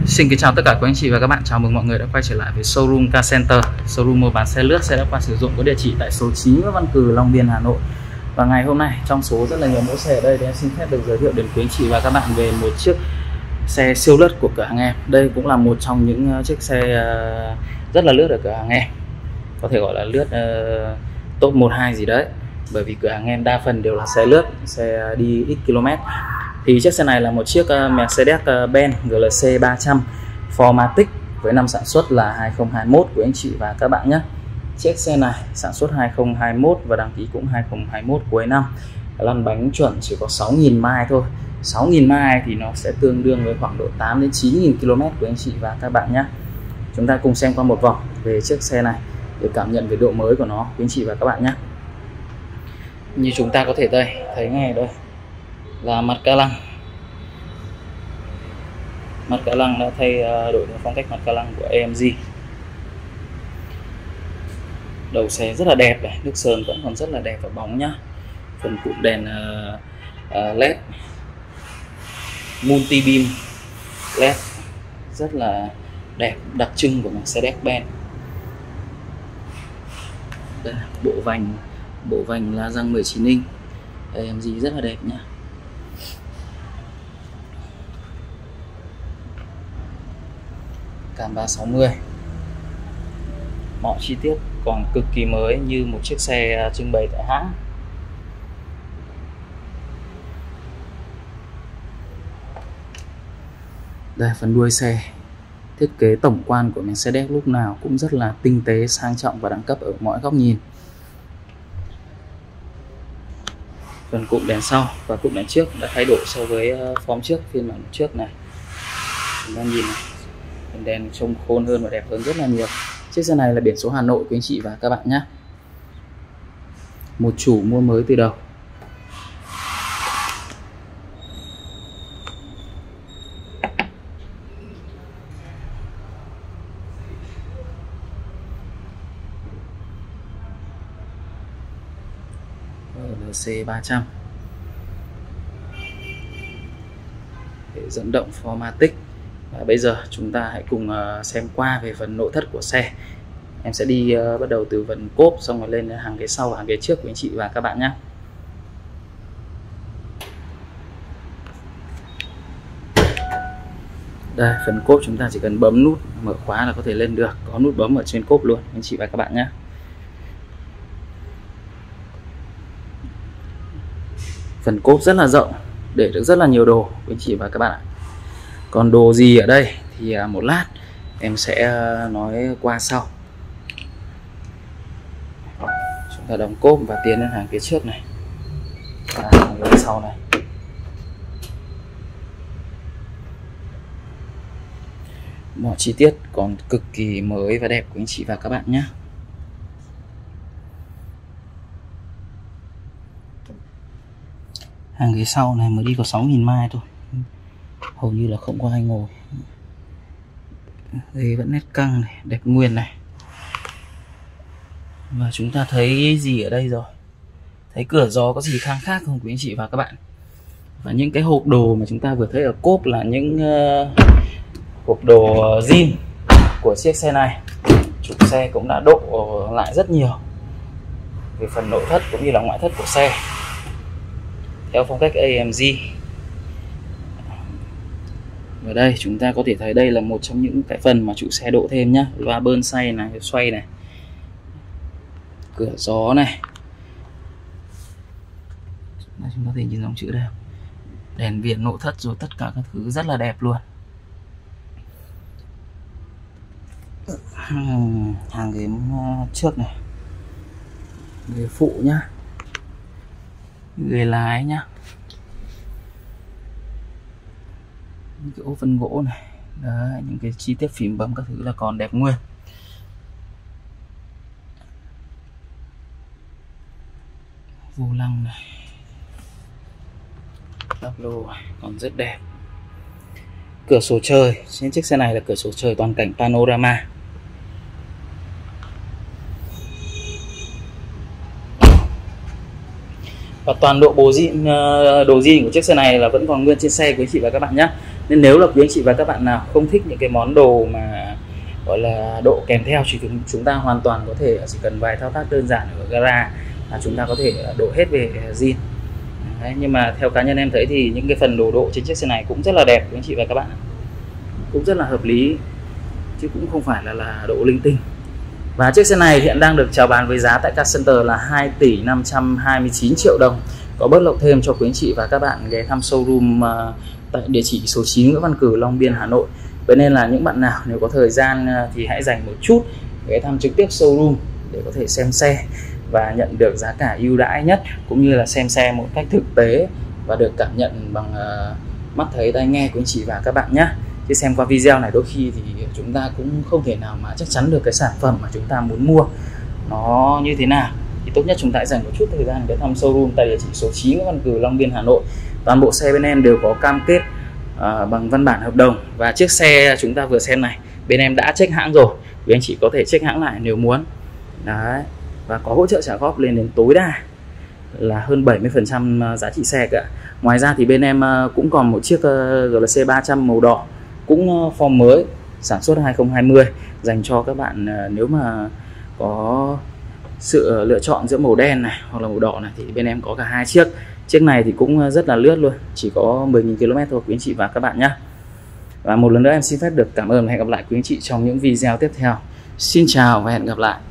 Xin kính chào tất cả quý anh chị và các bạn. Chào mừng mọi người đã quay trở lại với showroom Car Center, showroom mua bán xe lướt, xe đã qua sử dụng, có địa chỉ tại số 9 Nguyễn Văn Cừ, Long Biên, Hà Nội. Và ngày hôm nay trong số rất là nhiều mẫu xe ở đây thì em xin phép được giới thiệu đến quý anh chị và các bạn về một chiếc xe siêu lướt của cửa hàng em. Đây cũng là một trong những chiếc xe rất là lướt ở cửa hàng em, có thể gọi là lướt top 1-2 gì đấy, bởi vì cửa hàng em đa phần đều là xe lướt, xe đi ít km. Thì chiếc xe này là một chiếc Mercedes-Benz GLC 300 4MATIC với năm sản xuất là 2021 của anh chị và các bạn nhé. Chiếc xe này sản xuất 2021 và đăng ký cũng 2021 cuối năm. Lăn bánh chuẩn chỉ có 6.000 mai thôi. 6.000 mai thì nó sẽ tương đương với khoảng độ 8 đến 9.000 km của anh chị và các bạn nhé. Chúng ta cùng xem qua một vòng về chiếc xe này để cảm nhận về độ mới của nó của anh chị và các bạn nhé. Như chúng ta có thể đây thấy ngay đây là mặt ca lăng. Mặt ca lăng đã thay đổi phong cách mặt ca lăng của AMG. Đầu xe rất là đẹp này, nước sơn vẫn còn rất là đẹp và bóng nhá. Phần cụm đèn LED multi beam LED rất là đẹp, đặc trưng của Mercedes-Benz. Đây là bộ vành la răng 19 inch AMG rất là đẹp nhá. Cam 360, mọi chi tiết còn cực kỳ mới như một chiếc xe trưng bày tại hãng. Đây phần đuôi xe, thiết kế tổng quan của Mercedes lúc nào cũng rất là tinh tế, sang trọng và đẳng cấp ở mọi góc nhìn. Phần cụm đèn sau và cụm đèn trước đã thay đổi so với form trước, phiên bản trước này. Chúng ta nhìn này, đèn trông khôn hơn và đẹp hơn rất là nhiều. Chiếc xe này là biển số Hà Nội của anh chị và các bạn nhé. Một chủ mua mới từ đầu. GLC 300 hệ dẫn động 4MATIC. Và bây giờ chúng ta hãy cùng xem qua về phần nội thất của xe. Em sẽ đi bắt đầu từ phần cốp, xong rồi lên hàng ghế sau và hàng ghế trước của anh chị và các bạn nhé. Đây, phần cốp chúng ta chỉ cần bấm nút mở khóa là có thể lên được. Có nút bấm ở trên cốp luôn anh chị và các bạn nhé. Phần cốp rất là rộng, để được rất là nhiều đồ anh chị và các bạn ạ. Còn đồ gì ở đây thì một lát em sẽ nói qua sau. Chúng ta đóng cốp và tiến lên hàng phía trước này và hàng phía sau này. Mọi chi tiết còn cực kỳ mới và đẹp của anh chị và các bạn nhé. Hàng ghế sau này mới đi có 6.000 mai thôi, hầu như là không có ai ngồi. Đây vẫn nét căng này, đẹp nguyên này. Và chúng ta thấy gì ở đây rồi? Thấy cửa gió có gì khác không quý anh chị và các bạn? Và những cái hộp đồ mà chúng ta vừa thấy ở cốp là những hộp đồ zin của chiếc xe này. Chủ xe cũng đã độ lại rất nhiều về phần nội thất cũng như là ngoại thất của xe theo phong cách AMG. Ở đây chúng ta có thể thấy đây là một trong những cái phần mà chủ xe độ thêm nhá. Loa bơn xoay này, cửa gió này. Đây, chúng ta có thể nhìn dòng chữ đây, đèn viền nội thất rồi tất cả các thứ rất là đẹp luôn. Hàng ghế trước này, ghế phụ nhá, ghế lái nhá, những cái ô phân gỗ này. Đấy, những cái chi tiết phím bấm các thứ là còn đẹp nguyên. Vô lăng này, tắp lô còn rất đẹp. Cửa sổ trời trên chiếc xe này là cửa sổ trời toàn cảnh panorama. Và toàn bộ đồ zin của chiếc xe này là vẫn còn nguyên trên xe quý chị và các bạn nhé. Nên nếu là quý anh chị và các bạn nào không thích những cái món đồ mà gọi là độ kèm theo, thì chúng ta hoàn toàn có thể chỉ cần vài thao tác đơn giản ở gara là chúng ta có thể độ hết về zin. Đấy, nhưng mà theo cá nhân em thấy thì những cái phần đồ độ trên chiếc xe này cũng rất là đẹp quý anh chị và các bạn, cũng rất là hợp lý chứ cũng không phải là độ linh tinh. Và chiếc xe này hiện đang được chào bán với giá tại Car Center là 2 tỷ 529 triệu đồng. Có bớt lộc thêm cho quý anh chị và các bạn ghé thăm showroom tại địa chỉ số 9 Nguyễn Văn Cử, Long Biên, Hà Nội. Vậy nên là những bạn nào nếu có thời gian thì hãy dành một chút ghé thăm trực tiếp showroom để có thể xem xe và nhận được giá cả ưu đãi nhất, cũng như là xem xe một cách thực tế và được cảm nhận bằng mắt thấy tai nghe của anh chị và các bạn nhé. Chứ xem qua video này đôi khi thì chúng ta cũng không thể nào mà chắc chắn được cái sản phẩm mà chúng ta muốn mua nó như thế nào. Thì tốt nhất chúng ta hãy dành một chút thời gian để thăm showroom tại địa chỉ số 9 Nguyễn Văn Cử, Long Biên, Hà Nội. Toàn bộ xe bên em đều có cam kết bằng văn bản hợp đồng. Và chiếc xe chúng ta vừa xem này, bên em đã check hãng rồi, quý anh chị có thể check hãng lại nếu muốn. Đấy. Và có hỗ trợ trả góp lên đến tối đa là hơn 70% giá trị xe cả. Ngoài ra thì bên em cũng còn một chiếc GLC 300 màu đỏ, cũng form mới, sản xuất 2020, dành cho các bạn nếu mà có sự lựa chọn giữa màu đen này hoặc là màu đỏ này, thì bên em có cả hai chiếc. Chiếc này thì cũng rất là lướt luôn, chỉ có 10.000 km thôi quý anh chị và các bạn nhé. Và một lần nữa em xin phép được cảm ơn và hẹn gặp lại quý anh chị trong những video tiếp theo. Xin chào và hẹn gặp lại.